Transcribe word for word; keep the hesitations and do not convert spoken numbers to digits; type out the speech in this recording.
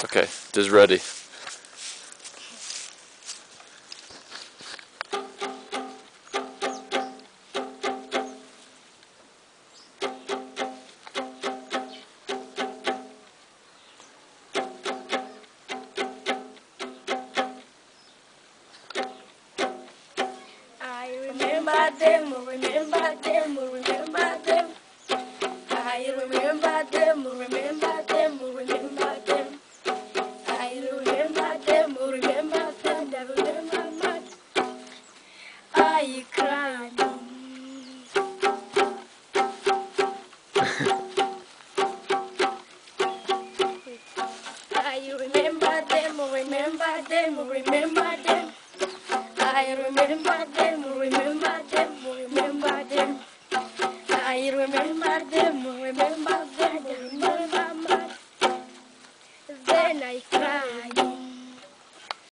Okay, just ready. I remember them, remember them, remember them. I remember them, remember them, remember them. I remember them, remember them, I remember much. I cried. I remember them, remember them, remember them. I remember them, remember them, remember them. I remember them, remember them, remember much. Then I cried.